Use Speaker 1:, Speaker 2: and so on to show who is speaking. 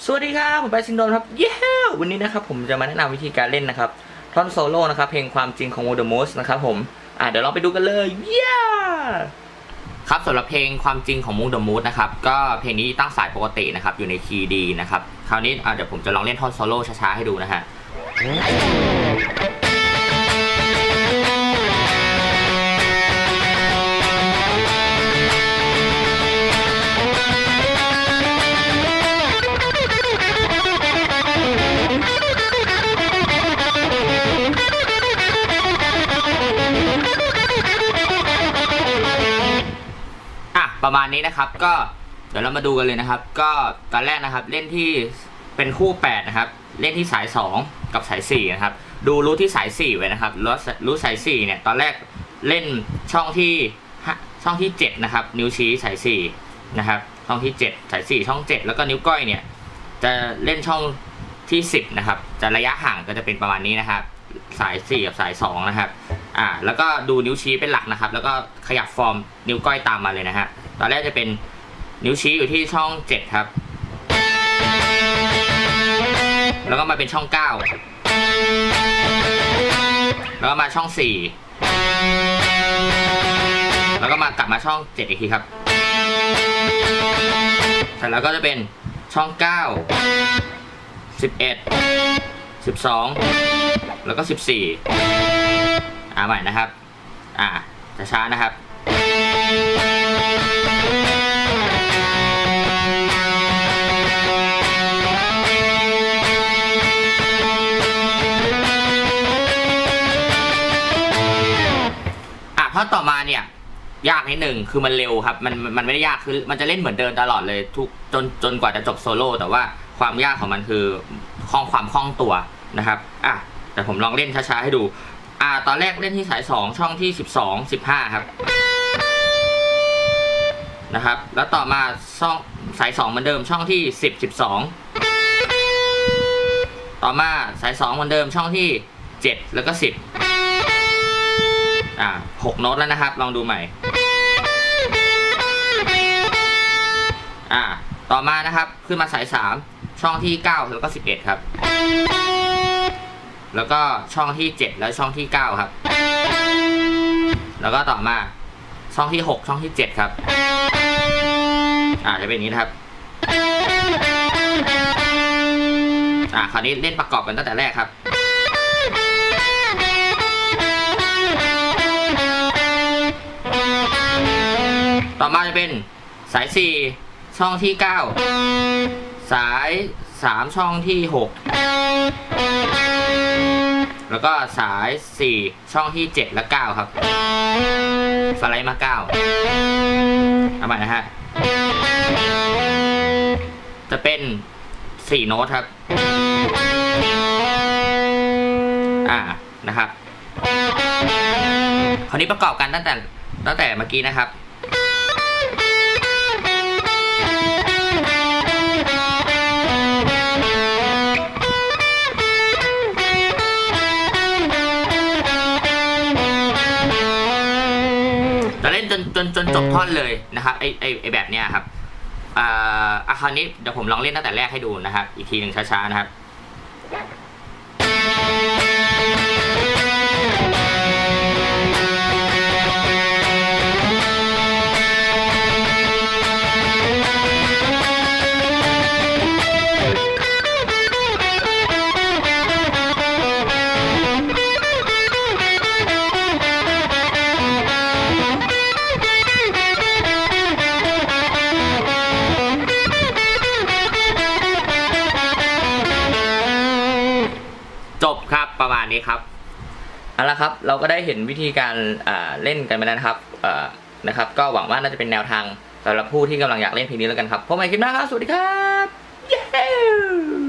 Speaker 1: สวัสดีครับผมไปซินโดนครับเย้วันนี้นะครับผมจะมาแนะนำวิธีการเล่นนะครับท่อนโซโล่นะครับเพลงความจริงของ The Most นะครับผมเดี๋ยวเราไปดูกันเลยเย้ครับสำหรับเพลงความจริงของ The Most นะครับก็เพลงนี้ตั้งสายปกตินะครับอยู่ในคีย์ดีนะครับคราวนี้เดี๋ยวผมจะลองเล่นท่อนโซโล่ช้าๆให้ดูนะฮะประมาณนี้นะครับก็เดี๋ยวเรามาดูกันเลยนะครับก็ตอนแรกนะครับเล่นที่เป็นคู่8นะครับเล่นที่สาย2กับสาย4นะครับดูรูทที่สาย4ไว้นะครับรูทสาย4เนี่ยตอนแรกเล่นช่องที่7นะครับนิ้วชี้สาย4นะครับช่องที่7สาย4ช่อง7แล้วก็นิ้วก้อยเนี่ยจะเล่นช่องที่10นะครับจะระยะห่างก็จะเป็นประมาณนี้นะครับสาย4กับสาย2นะครับแล้วก็ดูนิ้วชี้เป็นหลักนะครับแล้วก็ขยับฟอร์มนิ้วก้อยตามมาเลยนะฮะตอนแรกจะเป็นนิ้วชี้อยู่ที่ช่อง7ครับแล้วก็มาเป็นช่อง9แล้วก็มาช่อง4แล้วก็มากลับมาช่อง7อีกทีครับเสร็จแล้วก็จะเป็นช่อง9 11 12แล้วก็14ใหม่นะครับช้านะครับท่อนต่อมาเนี่ยยากนิดหนึ่งคือมันเร็วครับมันไม่ได้ยากคือมันจะเล่นเหมือนเดิมตลอดเลยจนกว่าจะจบโซโล่แต่ว่าความยากของมันคือความคล่องตัวนะครับแต่ผมลองเล่นช้าๆให้ดูตอนแรกเล่นที่สาย2ช่องที่12 15ครับนะครับแล้วต่อมาช่องสาย2เหมือนเดิมช่องที่10 12ต่อมาสาย2เหมือนเดิมช่องที่7แล้วก็10 6โน้ตแล้วนะครับลองดูใหม่ต่อมานะครับขึ้นมาสาย3ช่องที่9แล้วก็11ครับแล้วก็ช่องที่7แล้วช่องที่9ครับแล้วก็ต่อมาช่องที่6ช่องที่7ครับจะเป็นอย่างนี้นะครับคราวนี้เล่นประกอบกันตั้งแต่แรกครับต่อมาจะเป็นสาย4ช่องที่9สาย3ช่องที่6แล้วก็สาย4ช่องที่7และ9ครับสไลด์มา9เอาใหม่นะฮะจะเป็น4โน้ตครับนะครับคราวนี้ประกอบกันตั้งแต่เมื่อกี้นะครับจะเล่นจนจบท่อนเลยนะครับไอแบบเนี้ยครับคราวนี้เดี๋ยวผมลองเล่นตั้งแต่แรกให้ดูนะครับอีกทีหนึ่งช้าๆนะครับจบครับประมาณนี้ครับเอาละครับเราก็ได้เห็นวิธีการเล่นกันไปแล้วนะครับก็หวังว่าน่าจะเป็นแนวทางสำหรับผู้ที่กำลังอยากเล่นเพลงนี้แล้วกันครับพบกันใหม่คลิปหน้าครับสวัสดีครับเย้